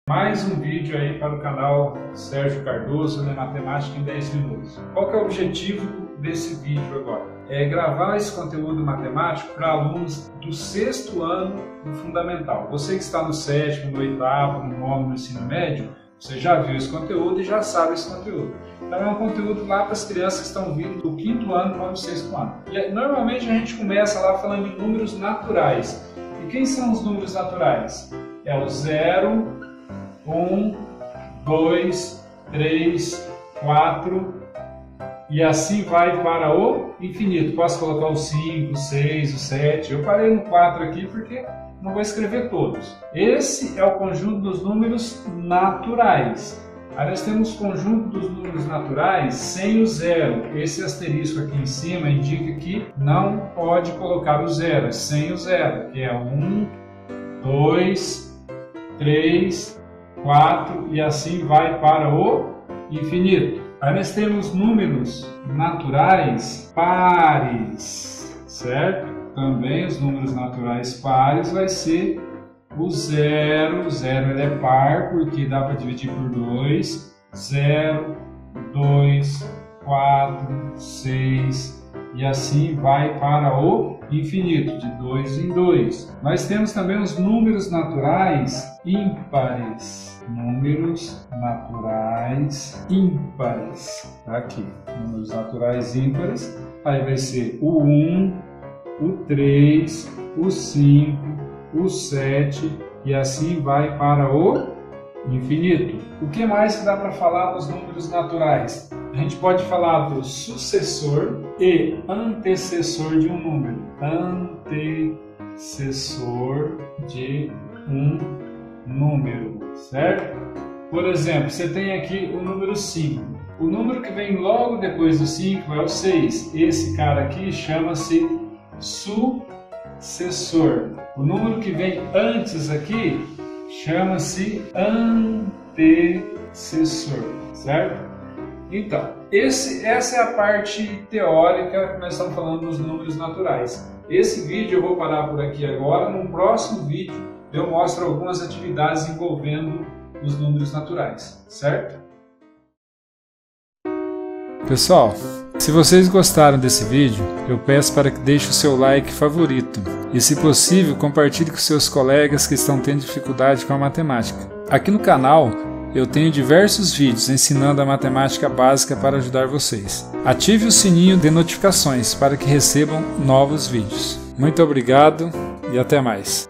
Mais um vídeo aí para o canal Sérgio Cardoso, né, Matemática em 10 minutos. Qual que é o objetivo desse vídeo agora? É gravar esse conteúdo matemático para alunos do 6º ano do Fundamental. Você que está no 7º, no 8º, no 9º, no ensino médio, você já viu esse conteúdo e já sabe esse conteúdo. Então é um conteúdo lá para as crianças que estão vindo do 5º ano para o 6º ano. E normalmente a gente começa lá falando em números naturais. E quem são os números naturais? É o 0, 1, 2, 3, 4 e assim vai para o infinito. Posso colocar o 5, o 6, o 7. Eu parei no 4 aqui porque não vou escrever todos. Esse é o conjunto dos números naturais. Aí nós temos o conjunto dos números naturais sem o zero. Esse asterisco aqui em cima indica que não pode colocar o zero, sem o zero, que é 1, 2, 3, 4 e assim vai para o infinito. Aí nós temos números naturais pares, certo? Também os números naturais pares vai ser o zero. O zero ele é par porque dá para dividir por 2. 0, 2, 4, 6 e assim vai para o infinito, de 2 em 2. Nós temos também os números naturais ímpares. Números naturais ímpares. Tá aqui, números naturais ímpares. Aí vai ser o 1, o 3, o 5, o 7 e assim vai para o infinito. O que mais que dá para falar dos números naturais? A gente pode falar do sucessor e antecessor de um número. Antecessor de um número, certo? Por exemplo, você tem aqui o número 5. O número que vem logo depois do 5 é o 6. Esse cara aqui chama-se sucessor. O número que vem antes aqui chama-se antecessor, certo? Então, essa é a parte teórica que nós estamos falando dos números naturais. Esse vídeo eu vou parar por aqui agora. No próximo vídeo eu mostro algumas atividades envolvendo os números naturais, certo? Pessoal, se vocês gostaram desse vídeo, eu peço para que deixe o seu like favorito e, se possível, compartilhe com seus colegas que estão tendo dificuldade com a matemática. Aqui no canal eu tenho diversos vídeos ensinando a matemática básica para ajudar vocês. Ative o sininho de notificações para que recebam novos vídeos. Muito obrigado e até mais!